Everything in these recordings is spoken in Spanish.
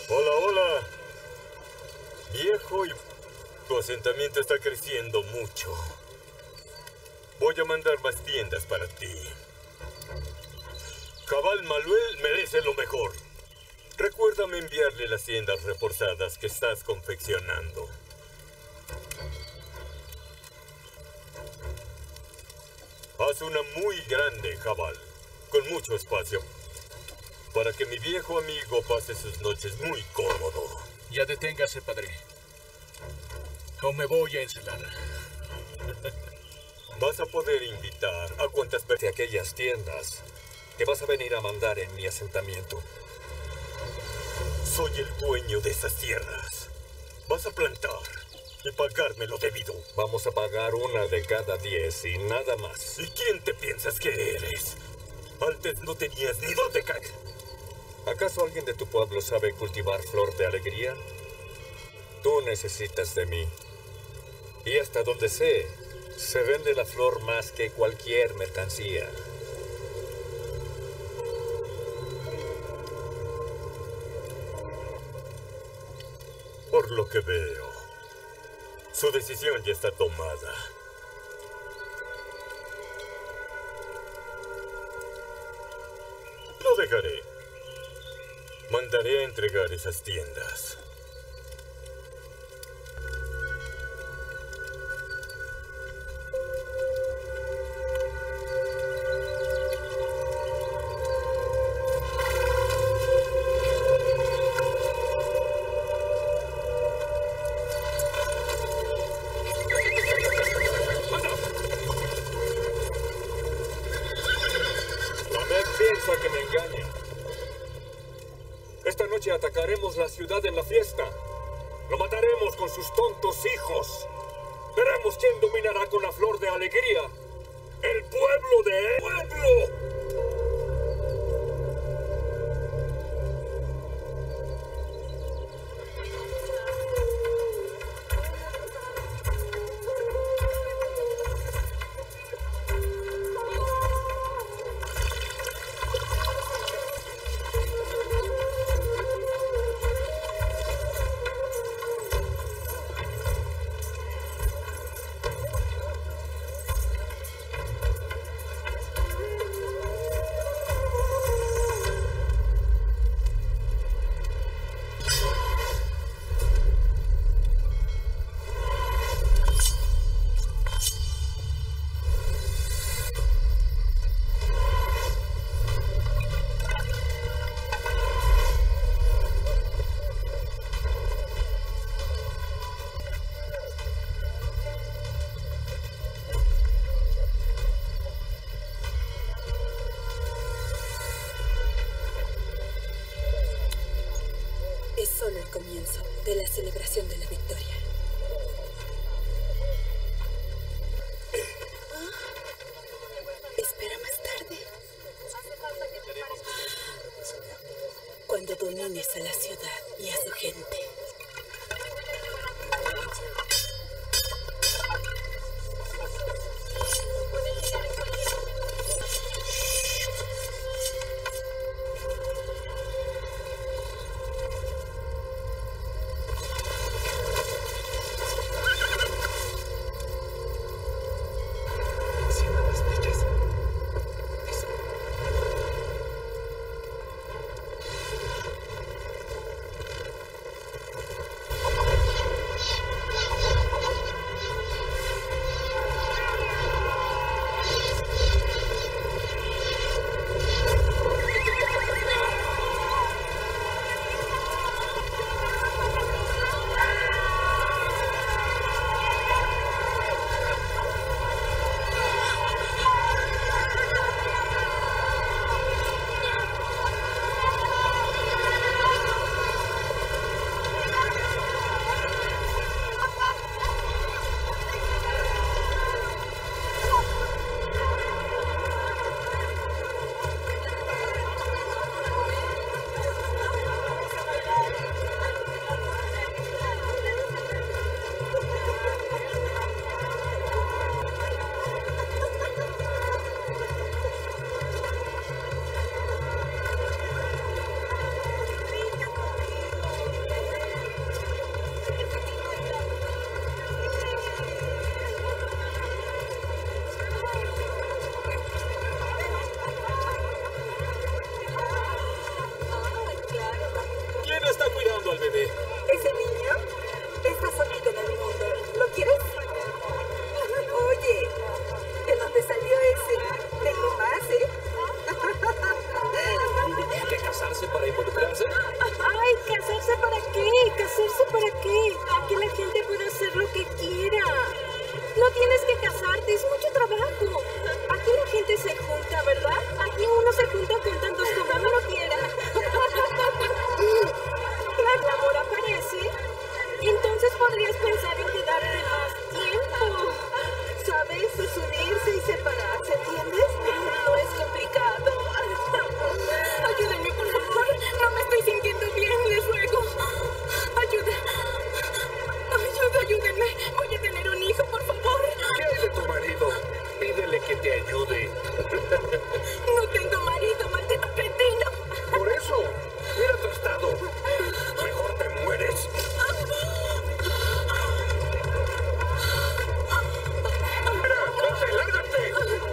Hola, hola. Viejo y tu asentamiento está creciendo mucho. Voy a mandar más tiendas para ti. Cabal Maluel merece lo mejor. Recuérdame enviarle las tiendas reforzadas que estás confeccionando. Haz una muy grande, Cabal, con mucho espacio, para que mi viejo amigo pase sus noches muy cómodo. Ya deténgase, padre. O me voy a encelar. Vas a poder invitar a cuantas personas de aquellas tiendas que vas a venir a mandar en mi asentamiento. Soy el dueño de esas tierras. Vas a plantar y pagarme lo debido. Vamos a pagar 1 de cada 10 y nada más. ¿Y quién te piensas que eres? Antes no tenías ni dónde caer. ¿Acaso alguien de tu pueblo sabe cultivar flor de alegría? Tú necesitas de mí. Y hasta donde sé, se vende la flor más que cualquier mercancía. Por lo que veo, su decisión ya está tomada. Lo dejaré. Mandaré a entregar esas tiendas. Piensa que me engaña. Esta noche atacaremos la ciudad en la fiesta. Lo mataremos con sus tontos hijos. Veremos quién dominará con la flor de alegría. ¡El pueblo de pueblo! Es solo el comienzo de la celebración de la victoria. Espera más tarde. Cuando domines a la ciudad y a su gente. casarte, es mucho trabajo. Aquí la gente se junta, ¿verdad? Aquí uno se junta con tantos como uno quiera. El amor aparece, entonces podrías pensar en quedarte más tiempo. ¿Sabes? Es unirse y separarse, ¿entiendes? No es complicado. Ayúdenme, por favor. No me estoy sintiendo bien, les ruego. Ayúdenme. Voy a tener un hijo, por favor. ¿Qué hay de tu marido? Pídele que te ayude. No tengo marido, maldito cretino. Por eso, mira tu estado. Mejor te mueres. ¡Mira, corte, lárgate!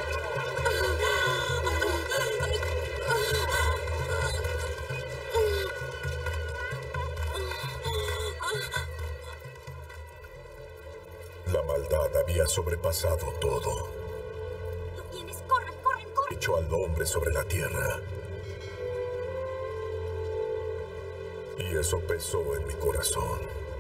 La maldad había sobrepasado todo. ¿Lo tienes? ¡Corran! Echó al hombre sobre la tierra. Y eso pesó en mi corazón.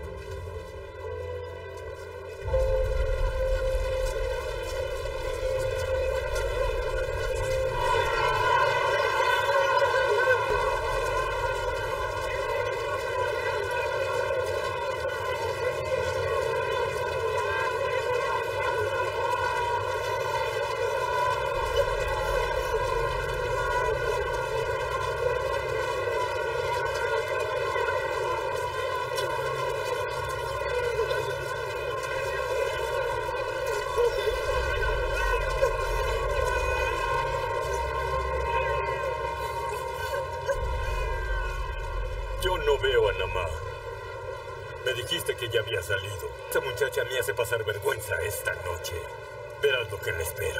Yo no veo a Namá. Me dijiste que ya había salido. Esa muchacha me hace pasar vergüenza esta noche. Verás lo que le espera.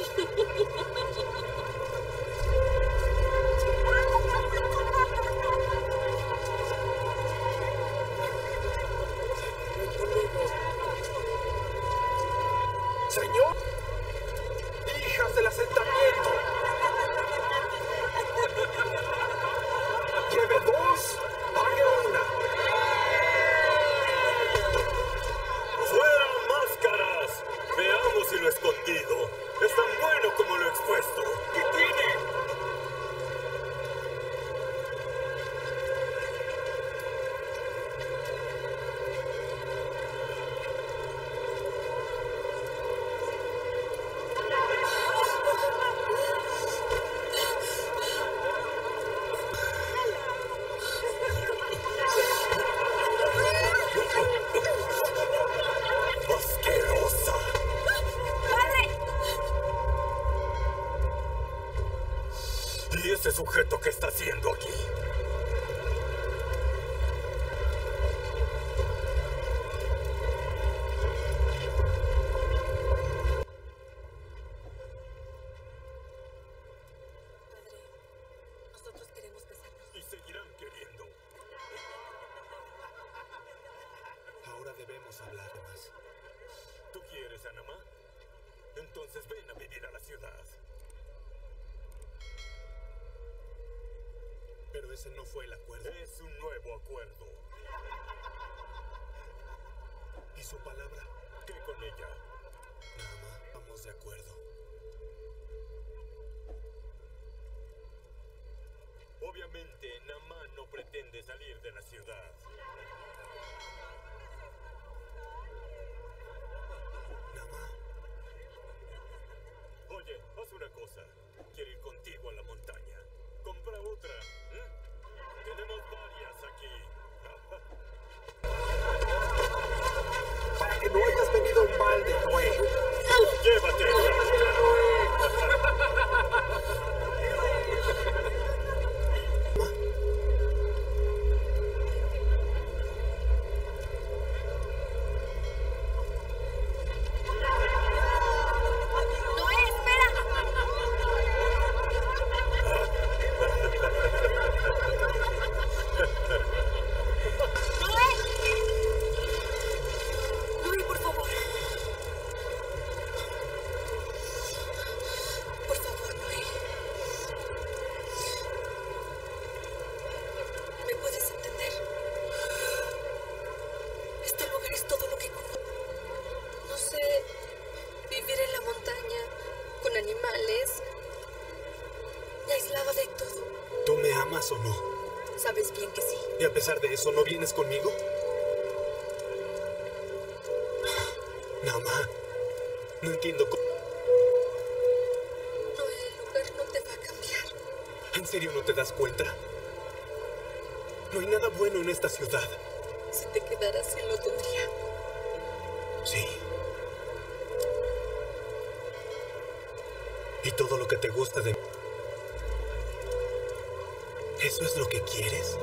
Señor, hijas del asentamiento. Lleve 2, pague 1. ¡Fuera máscaras! Veamos si lo escondido es tan bueno como lo expuesto. ¿Qué tiene? ¡Asquerosa! ¡Padre! ¿Y ese sujeto qué está haciendo aquí? Padre, nosotros queremos casarnos. Y seguirán queriendo. Ahora debemos hablar más. ¿Tú quieres a Namá? Entonces ven a vivir a la ciudad. Pero ese no fue el acuerdo. Es un nuevo acuerdo. ¿Y su palabra? ¿Qué con ella? Nada más. Vamos de acuerdo. Obviamente, Namá no pretende salir de la ciudad. Namá. Oye, haz una cosa. Quiero ir contigo a la montaña. Compra otra. Tenemos varias aquí. Para que no hayas venido en balde, Noé. ¡Llévate! ¡Noé, espera! ¡Noé! ¡Noé, por favor! amas o no? Sabes bien que sí. Y a pesar de eso, ¿no vienes conmigo? Nama, no entiendo cómo... No, el lugar no te va a cambiar. ¿En serio no te das cuenta? No hay nada bueno en esta ciudad. Si te quedaras, sí lo tendría. Sí. Y todo lo que te gusta de mí. ¿Eso es lo que quieres?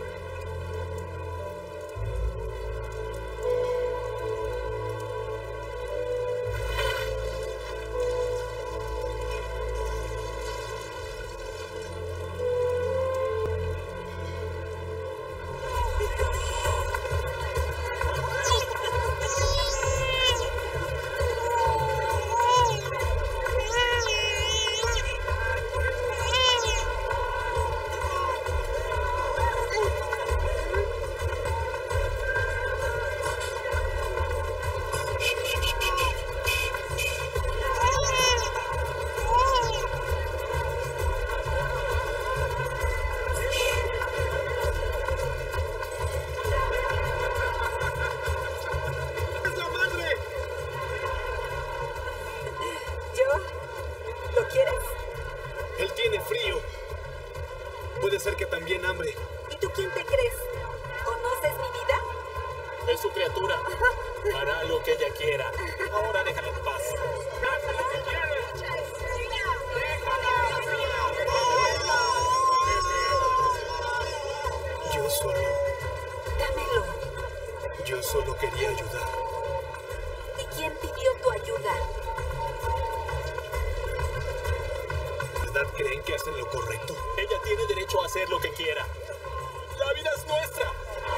Puede ser que también hambre. ¿Y tú quién te crees? ¿Conoces mi vida? Es su criatura. Hará lo que ella quiera. Ahora déjala en paz. Dámelo. Yo solo quería ayudar. ¿Y quién pidió tu ayuda? ¿Verdad creen que hacen lo correcto? Ella tiene derecho a hacer lo que quiera. La vida es nuestra.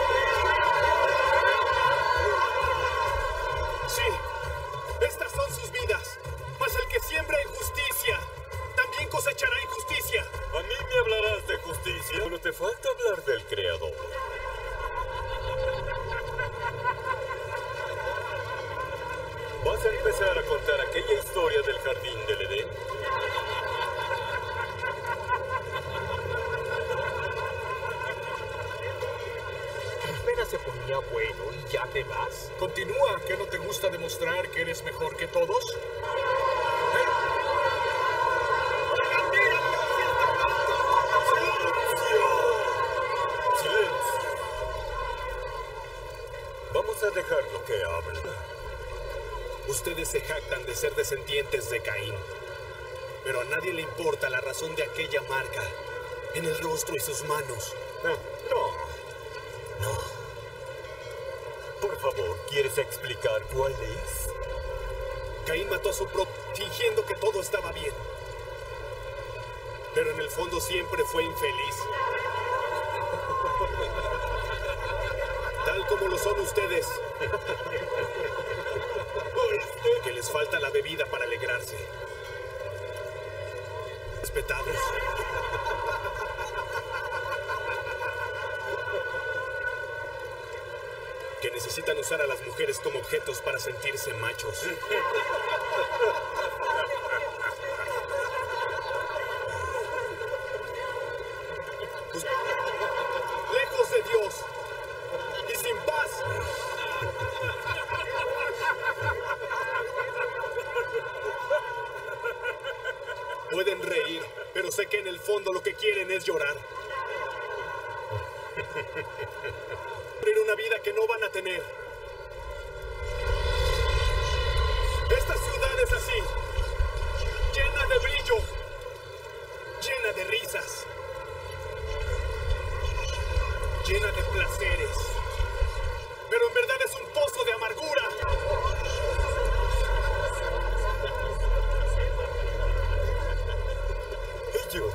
Sí, estas son sus vidas. Mas el que siembra injusticia, también cosechará injusticia. A mí me hablarás de justicia, pero te falta hablar del Creador. ¿Vas a empezar a contar aquella historia del jardín del Edén? Apenas se ponía bueno y ya te vas. Continúa, ¿que no te gusta demostrar que eres mejor que todos? ¡Silencio! Vamos a dejarlo que hable. Ustedes se jactan de ser descendientes de Caín, pero a nadie le importa la razón de aquella marca en el rostro y sus manos. No. Por favor, ¿quieres explicar cuál es? Caín mató a su propio, fingiendo que todo estaba bien. Pero en el fondo siempre fue infeliz. Tal como lo son ustedes. Que les falta la bebida para alegrarse. Respetados. Que necesitan usar a las mujeres como objetos para sentirse machos. Lejos de Dios y sin paz. Pueden reír, pero sé que en el fondo lo que quieren es llorar. Tener una vida que no van a tener. Esta ciudad es así, llena de brillo, llena de risas, llena de placeres, pero en verdad es un pozo de amargura. ¿Y yo?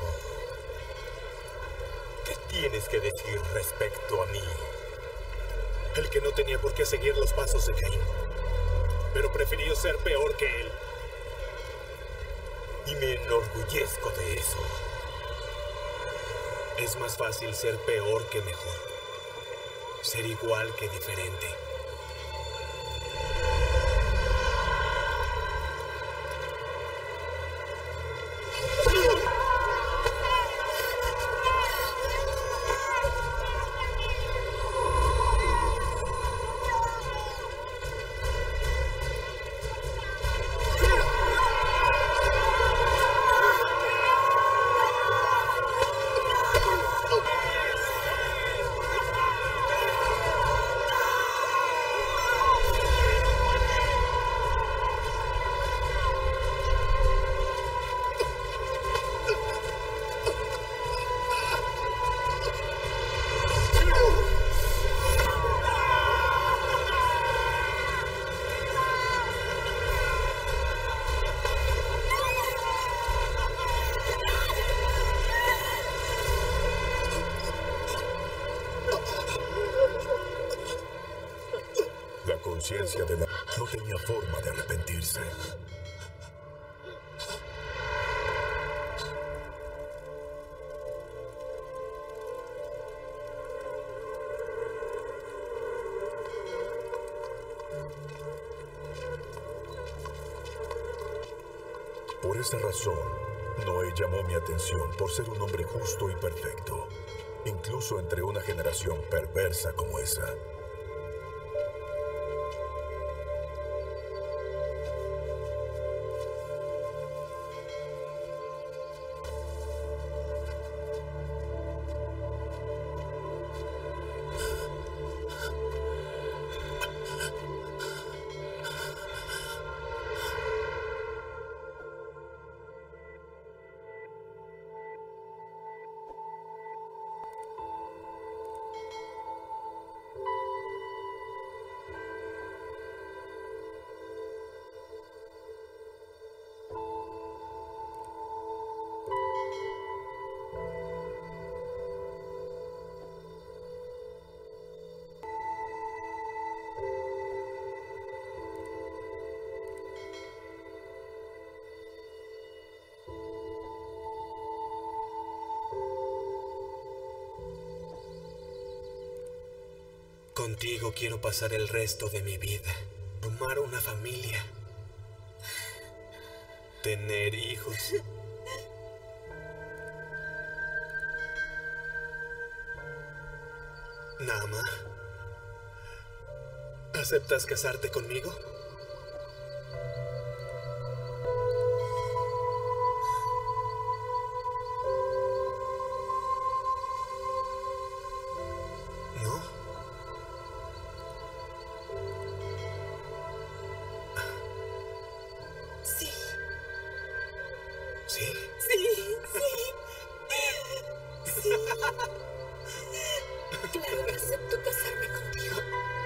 ¿Qué tienes que decir respecto a mí? El que no tenía por qué seguir los pasos de Caín, pero prefirió ser peor que él. Y me enorgullezco de eso. Es más fácil ser peor que mejor. Ser igual que diferente. esencia de la... No tenía forma de arrepentirse. Por esa razón, Noé llamó mi atención por ser un hombre justo y perfecto, incluso entre una generación perversa como esa. Contigo quiero pasar el resto de mi vida. Formar una familia. Tener hijos. Nama, ¿aceptas casarte conmigo? Claro que acepto casarme contigo.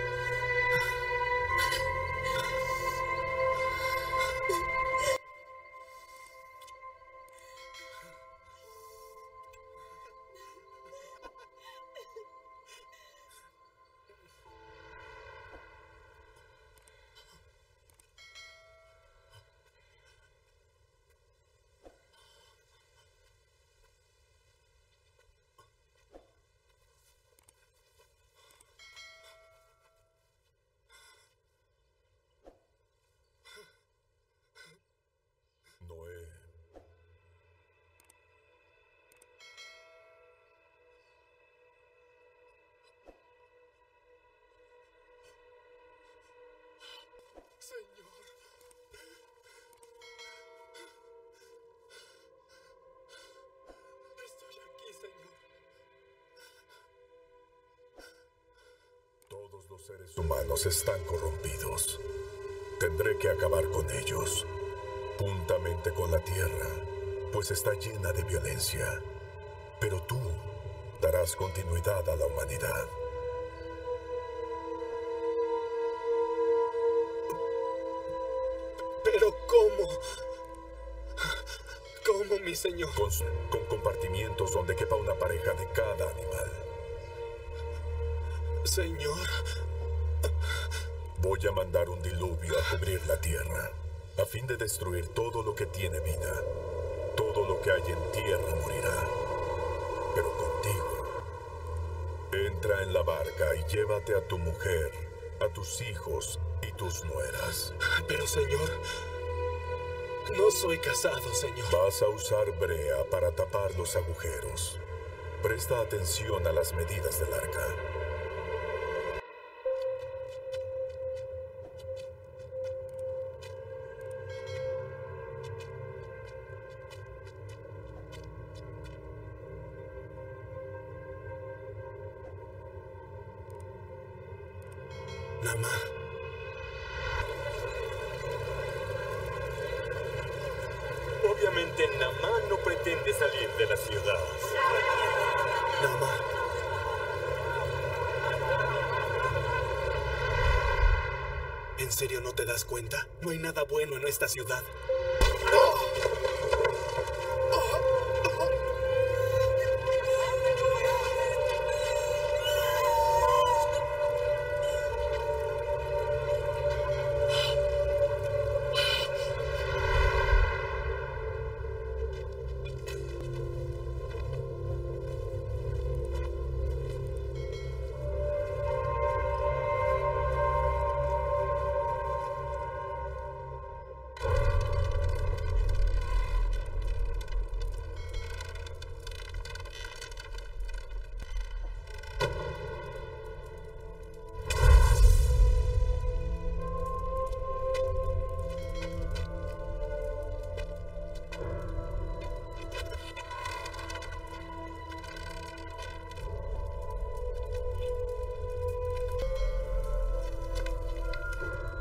Noé. Señor. Estoy aquí, Señor. Todos los seres humanos están corrompidos. Tendré que acabar con ellos, juntamente con la tierra, pues está llena de violencia. Pero tú darás continuidad a la humanidad. ¿Pero cómo? ¿Cómo, mi señor? Con compartimientos donde quepa una pareja de cada animal. Señor. Voy a mandar un diluvio a cubrir la tierra, a fin de destruir todo lo que tiene vida. Todo lo que hay en tierra morirá. Pero contigo, entra en la barca y llévate a tu mujer, a tus hijos y tus nueras. Pero, Señor, no soy casado, Señor. Vas a usar brea para tapar los agujeros. Presta atención a las medidas del arca. Nama. Obviamente Namá no pretende salir de la ciudad. Nama. ¿En serio no te das cuenta? No hay nada bueno en esta ciudad.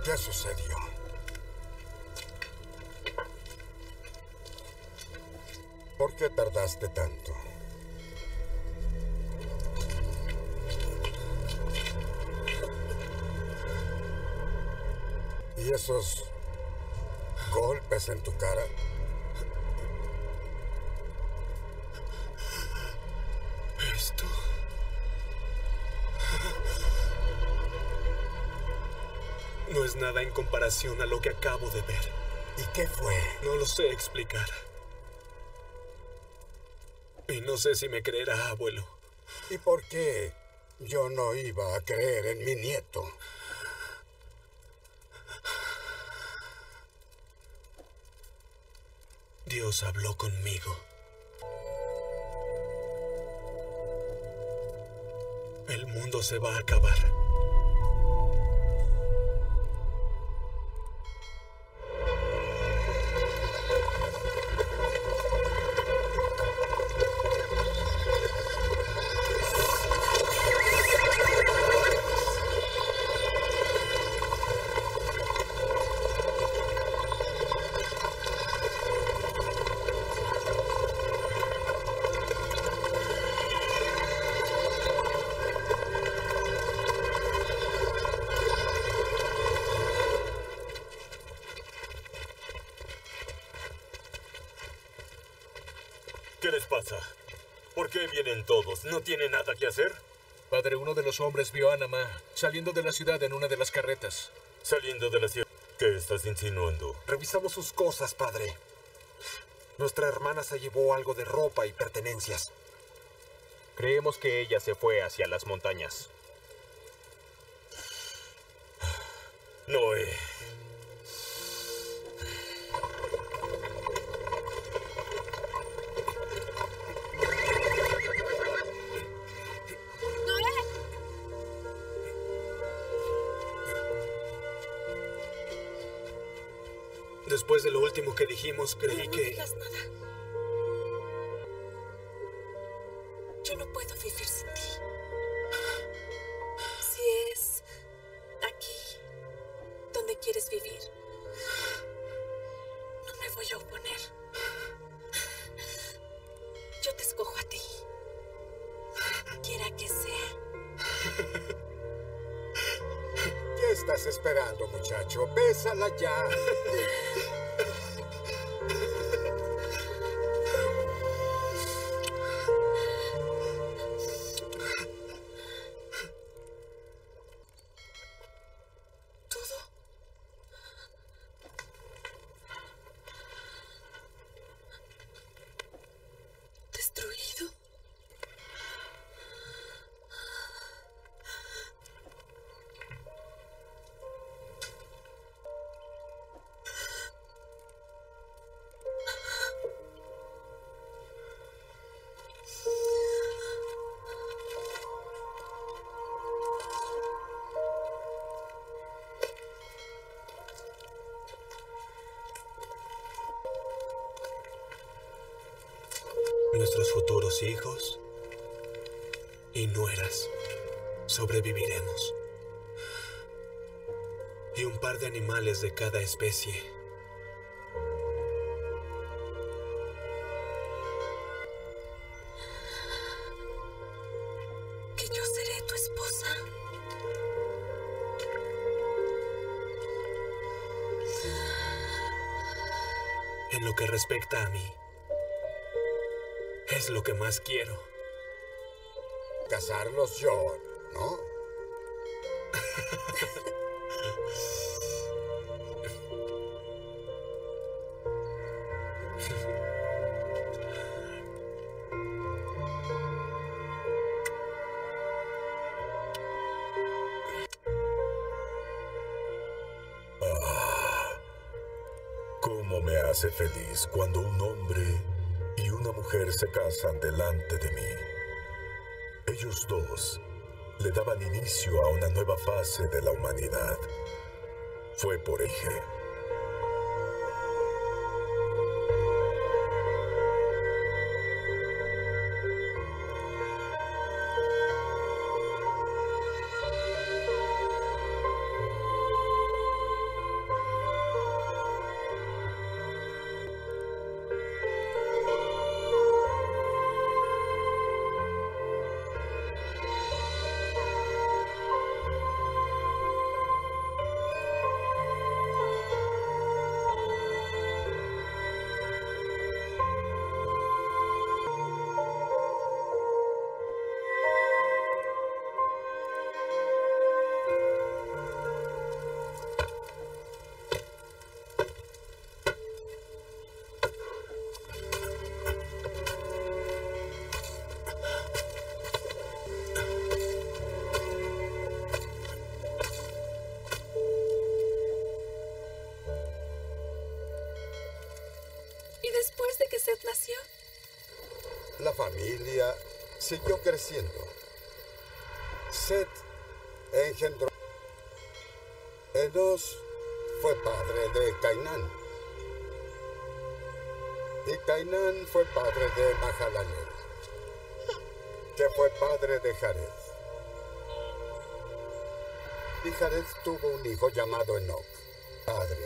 ¿Qué sucedió? ¿Por qué tardaste tanto? ¿Y esos golpes en tu cara? Esto... no es nada en comparación a lo que acabo de ver. ¿Y qué fue? No lo sé explicar. Y no sé si me creerá, abuelo. ¿Y por qué yo no iba a creer en mi nieto? Dios habló conmigo. El mundo se va a acabar. ¿Qué les pasa? ¿Por qué vienen todos? ¿No tienen nada que hacer? Padre, uno de los hombres vio a Namá saliendo de la ciudad en una de las carretas. Saliendo de la ciudad. ¿Qué estás insinuando? Revisamos sus cosas, padre. Nuestra hermana se llevó algo de ropa y pertenencias. Creemos que ella se fue hacia las montañas. Noé. Después de lo último que dijimos, creí que... No digas nada. Yo no puedo vivir sin ti. Si es aquí donde quieres vivir, no me voy a oponer. Yo te escojo a ti. Quiera que sea. ¿Qué estás esperando, muchacho? Bésala ya. ¿Destruido? Nuestros futuros hijos y nueras sobreviviremos. Y un par de animales de cada especie. ¿Que yo seré tu esposa? En lo que respecta a mí, es lo que más quiero. Casarlos yo, ¿no? Cómo me hace feliz cuando un hombre y una mujer se casan delante de mí. Ellos dos le daban inicio a una nueva fase de la humanidad. Fue por Ige. ¿Y después de que Seth nació? La familia siguió creciendo. Seth engendró. Enos fue padre de Cainán. Y Cainán fue padre de Mahalalel, que fue padre de Jared. Y Jared tuvo un hijo llamado Enoc, padre.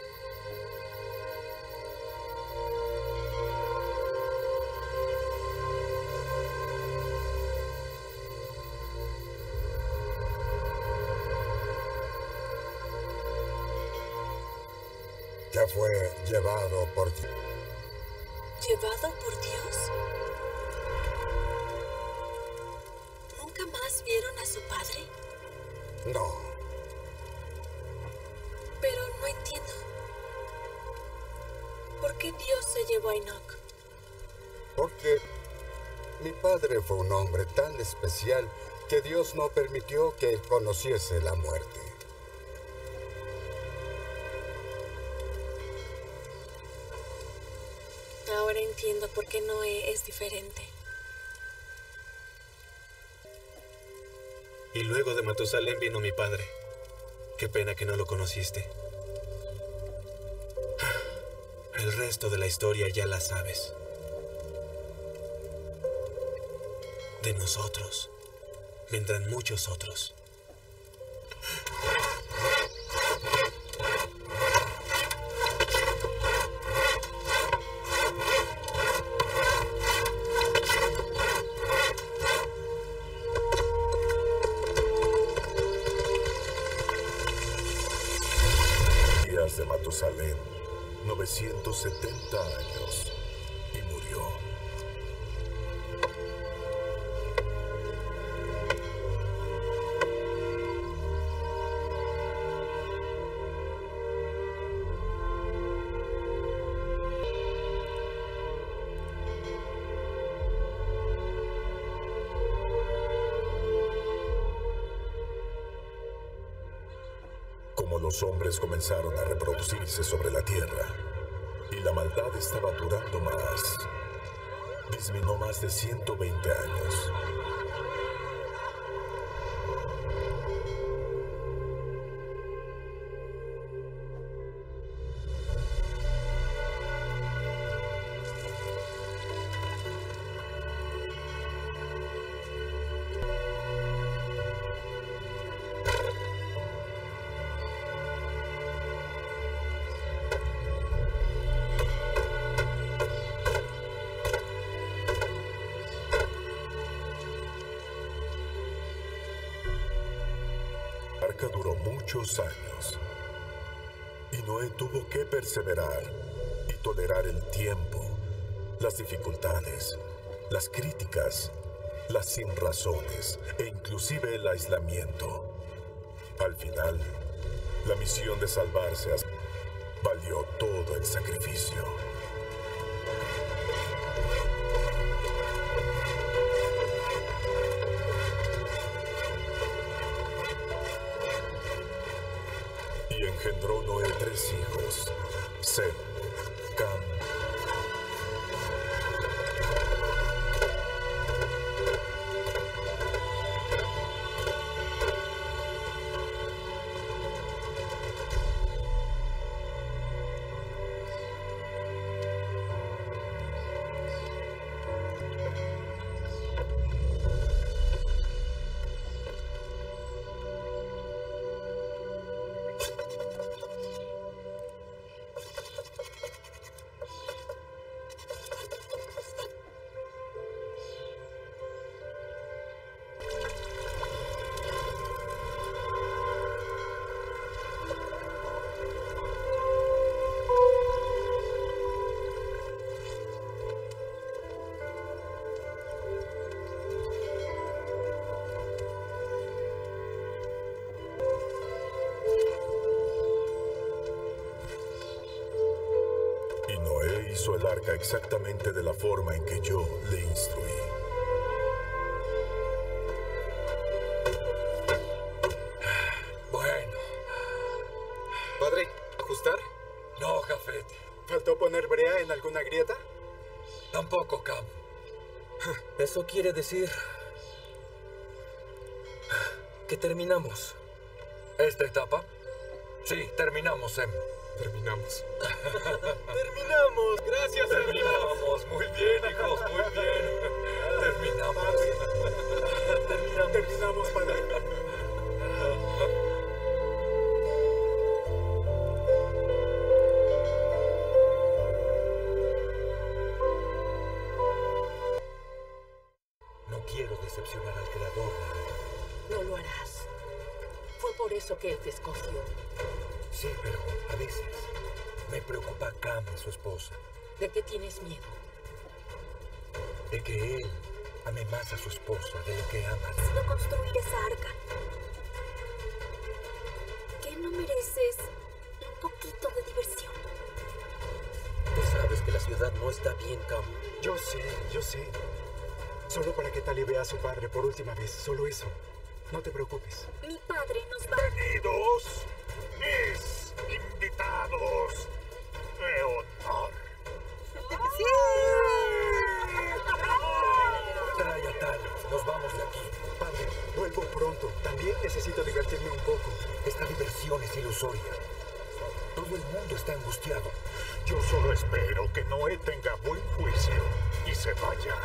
Que fue llevado por Dios. ¿Llevado por Dios? ¿Nunca más vieron a su padre? No. Pero no entiendo. ¿Por qué Dios se llevó a Enoc? Porque mi padre fue un hombre tan especial que Dios no permitió que él conociese la muerte. Ahora entiendo por qué Noé es diferente. Y luego de Matusalén vino mi padre. Qué pena que no lo conociste. El resto de la historia ya la sabes. De nosotros vendrán muchos otros. De Matusalén, 970 años, y murió. Como los hombres comenzaron a reproducirse sobre la tierra y la maldad estaba durando más, disminuyó más de 120 años. Duró muchos años y Noé tuvo que perseverar y tolerar el tiempo, las dificultades, las críticas, las sinrazones e inclusive el aislamiento. Al final, la misión de salvarse valió todo el sacrificio. Y engendró Noé 3 hijos, Sem, Cam. Hizo el arca exactamente de la forma en que yo le instruí. Bueno. Padre, ¿ajustar? No, Jafet. ¿Faltó poner brea en alguna grieta? Tampoco, Cam. Eso quiere decir que terminamos. ¿Esta etapa? Sí, terminamos, Em. Terminamos. ¡Terminamos! ¡Gracias, Em! Terminamos. Muy bien, hijos, muy bien. Terminamos. Terminamos, padre. No quiero decepcionar al creador, Nara. No lo harás. Fue por eso que él te escogió. Sí, pero a veces me preocupa Cam y su esposa. ¿De qué tienes miedo? De que él ame más a su esposa de lo que ama. Decido construir esa arca. ¿Qué no mereces un poquito de diversión? Tú sabes que la ciudad no está bien, Cam. Yo sé. Solo para que Tali vea a su padre por última vez. Solo eso. No te preocupes. Mi padre nos va... Bienvenidos, mis invitados de honor. Trae a Tali. Nos vamos de aquí. Padre, vuelvo pronto. También necesito divertirme un poco. Esta diversión es ilusoria. Todo el mundo está angustiado. Yo solo espero que Noé tenga buen juicio y se vaya.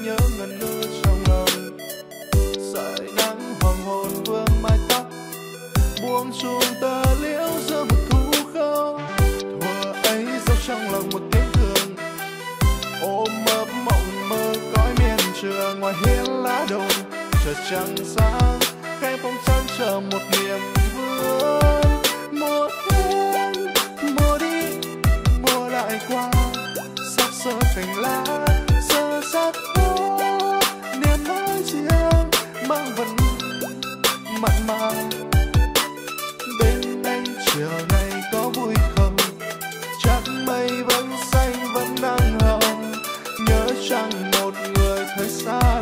nhớ ngẩn ngơ trong lòng. Sợi nắng hoàng hôn vương mái tóc, buông chùm tờ liễu giữa một thu không. Thuở ấy giấu trong lòng một tiếng thương, ôm mơ mộng mơ cõi miền trường. Ngoài hiên lá đồi trời trăng sáng, cây phong trắng chờ một niềm vương. Mùa đến mùa đi mùa lại qua, sắc sơ cành lá sơ sắc phố. Niềm nói riêng mang vẫn mặn mà. Bên anh chiều nay có vui không? Chắc mây vẫn xanh vẫn nắng hồng, nhớ chăng một người thời xa